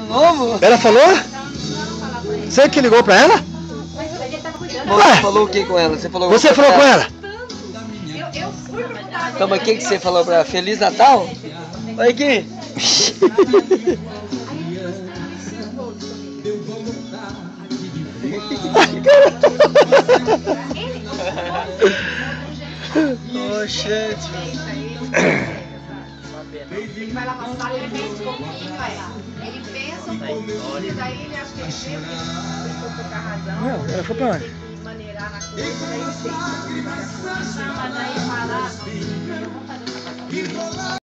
novo? Ela falou? Você que ligou pra ela? Você falou o que com ela? Você falou com ela? Então, mas o que você falou pra ela? Feliz Natal? Olha aqui. Oh, gente. Ele vai lá pra sala, ele pensa um pouquinho, aí. Ele pensa um pouquinho, daí ele acha que ele sempre tem que tocar razão. Não, ela foi pra onde? Maneirar na coisa, daí ele pensa. Mas daí fala, não, vamos fazer essa coisa.